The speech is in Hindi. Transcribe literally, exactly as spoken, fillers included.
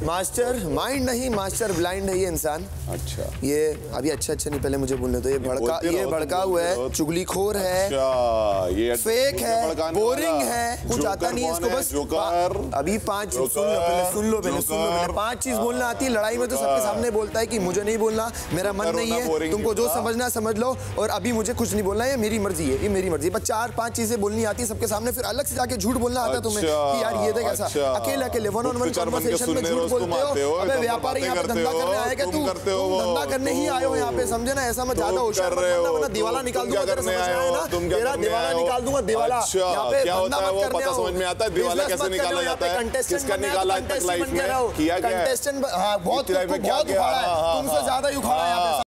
मास्टर माइंड नहीं, मास्टर ब्लाइंड है ये इंसान। अच्छा, ये अभी अच्छा अच्छा नहीं, पहले मुझे बोलने दो। ये भड़का ये भड़का हुआ है, चुगलीखोर है, अच्छा, ये फेक है, बोरिंग है, कुछ आता नहीं है इसको। बस अभी पांच सुन लो पहले, सुन लो पहले, सुन लो पहले। पांच चीज बोलना आती है। लड़ाई में तो सबके सामने बोलता है कि मुझे नहीं बोलना, मेरा मन नहीं है, तुमको जो समझना समझ लो, और अभी मुझे कुछ नहीं बोलना है, मेरी मर्जी है, ये मेरी मर्जी। बस चार पांच चीजें बोलनी आती है सबके सामने, फिर अलग से जाके झूठ बोलना आता है तुम्हें कि यार ये देख ऐसा। अकेले अकेले वन ऑन वन कन्वर्सेशन में झूठ बोलते हो। अबे व्यापारी यहाँ पे धंधा करने आए क्या? तू धंधा करने ही आए हो यहाँ पे, समझे ना? ऐसा मैं ज्यादा होशियार बनना, वरना दिवाला निकाल दूंगा तेरे, समझ में आया ना? तेरा दिवाला निकाल दूंगा, दिवाला। यहाँ पे धंधा मत करने आओ, समझ में आता है दिवाला कैसे निकाला जाता है, किसका निकाला है तक लाइफ में, किया क्या है? कंटेस्टेंट बहुत बहुत उखाड़ा है, तुमसे ज्यादा ही उखाड़ा है यहाँ पे।